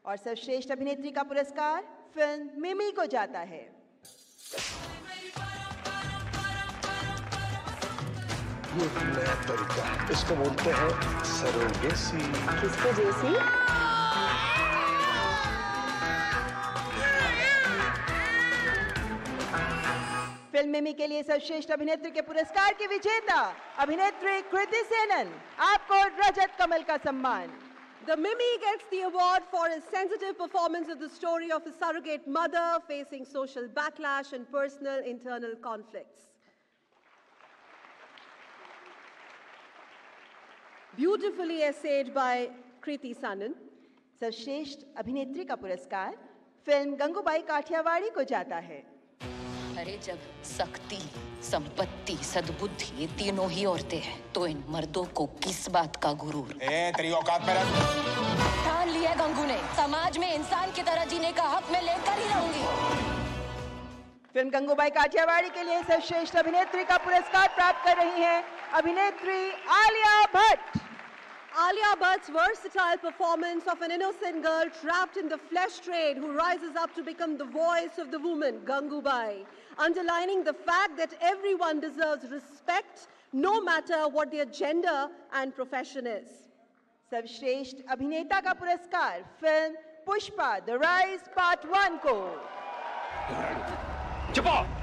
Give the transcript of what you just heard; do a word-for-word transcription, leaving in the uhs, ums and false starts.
और सर्वश्रेष्ठ अभिनेत्री का पुरस्कार फिल्म मिमी को जाता है। ये एक नया तरीका है, इसको बोलते हैं सरोगेसी। किसके जैसी? फिल्म मिमी के लिए सर्वश्रेष्ठ अभिनेत्री के पुरस्कार की विजेता अभिनेत्री कृति सेनन, आपको रजत कमल का सम्मान। The Mimi gets the award for his sensitive performance of the story of a surrogate mother facing social backlash and personal internal conflicts. Beautifully essayed by Kriti Sanan. सर्वश्रेष्ठ अभिनेत्री का पुरस्कार फिल्म गंगूबाई काठियावाड़ी को जाता है। अरे जब शक्ति, संपत्ति, सद्बुद्धि ये तीनों ही औरतें हैं, तो इन मर्दों को किस बात का गुरूर? ए, तेरी औकात में रख। ठान लिया गंगू ने, समाज में इंसान की तरह जीने का हक मैं लेकर ही रहूंगी। फिल्म गंगूबाई काठियावाड़ी के लिए सर्वश्रेष्ठ अभिनेत्री का पुरस्कार प्राप्त कर रही हैं अभिनेत्री Alia Bhatt. Alia Bhatt's versatile performance of an innocent girl trapped in the flesh trade who rises up to become the voice of the woman, Gangubai, underlining the fact that everyone deserves respect no matter what their gender and profession is. सर्वश्रेष्ठ अभिनेता का पुरस्कार फिल्म Pushpa the rise part one को। चुप हो।